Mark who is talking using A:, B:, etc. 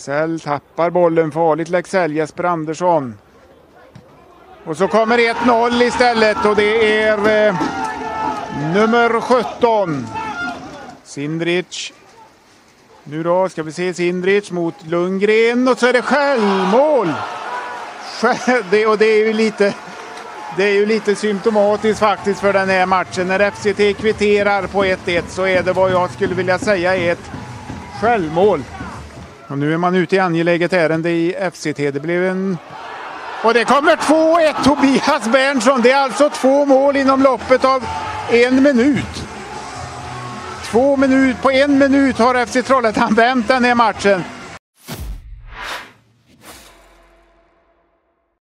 A: Leksell tappar bollen farligt. Leksell, Jesper Andersson. Och så kommer 1-0 istället och det är nummer 17. Sindrich. Nu då ska vi se Sindrich mot Lundgren och så är det självmål. Och det är ju lite symptomatiskt faktiskt för den här matchen. När FCT kvitterar på 1-1 så är det vad jag skulle vilja säga är ett självmål. Och nu är man ute i angeläget ärende i FCT. Det blev en... Och det kommer 2-1 Tobias Berntsson. Det är alltså 2 mål inom loppet av 1 minut. På 1 minut har FC Trollhättan vänt den här matchen.